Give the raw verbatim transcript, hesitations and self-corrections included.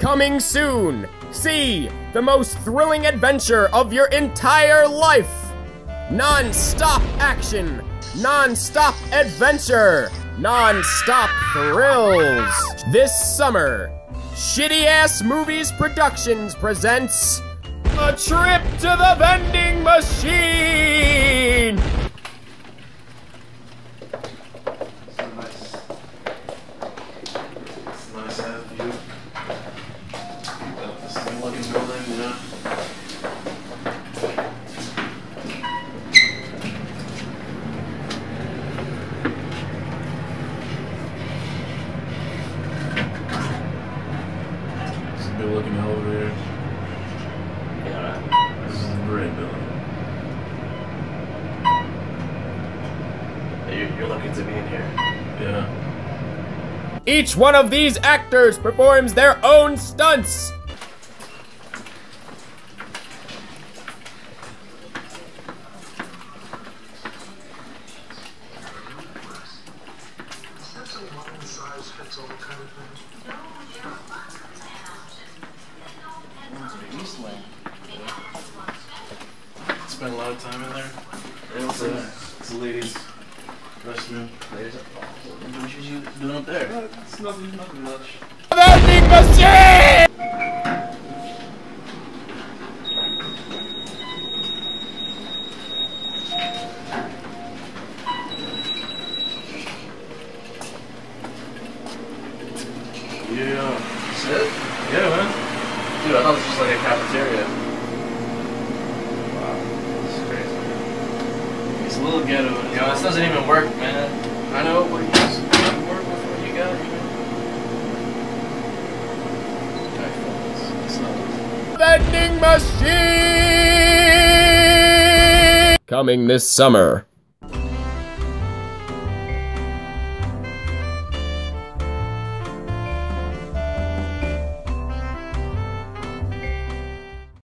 Coming soon, see the most thrilling adventure of your entire life. Non-stop action, non-stop adventure, non-stop thrills. This summer, Shitty Ass Movies Productions presents a trip to the vending machine. Nice to have you. Got this new looking building, you know. It's a good looking elevator. Yeah, this is a great building. You're, you're lucky to be in here. Yeah. Each one of these actors performs their own stunts. Spent a lot of time in there. It's a, it's a ladies' restroom. Ladies, what are you doing up there? Uh, it's nothing, nothing much. Vending machine! Yeah. That's it? Yeah, man. Dude, I thought it was just like a cafeteria. Wow, this is crazy. It's a little ghetto. You know, this doesn't even work, man. I know, but you just gotta work with what you got, you know. iPhones. It's not. Vending machine! Coming this summer.